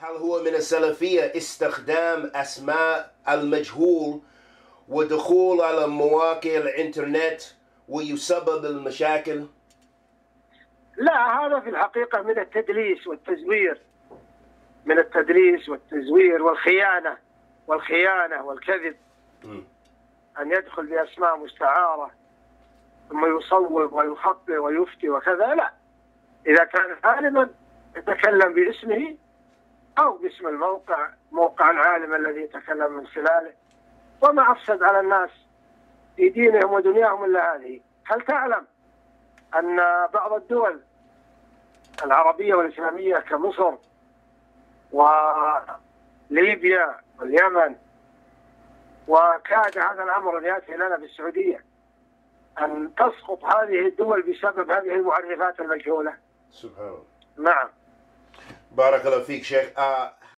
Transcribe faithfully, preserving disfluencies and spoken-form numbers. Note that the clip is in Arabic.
هل هو من السلفية استخدام أسماء المجهول ودخول على مواقع الإنترنت ويسبب المشاكل؟ لا، هذا في الحقيقة من التدليس والتزوير، من التدليس والتزوير والخيانة والخيانة والكذب. م. أن يدخل بأسماء مستعارة ثم يصوب ويخطئ ويفتي وكذا. لا، إذا كان عالما يتكلم باسمه أو باسم الموقع، موقع العالم الذي يتكلم من خلاله، وما أفسد على الناس في دينهم ودنياهم إلا هذه. هل تعلم أن بعض الدول العربية والإسلامية كمصر وليبيا واليمن، وكاد هذا الأمر أن يأتي لنا بالسعودية، أن تسقط هذه الدول بسبب هذه المعرفات المجهولة؟ سبحان الله. نعم. بارك الله فيك شيخ. آه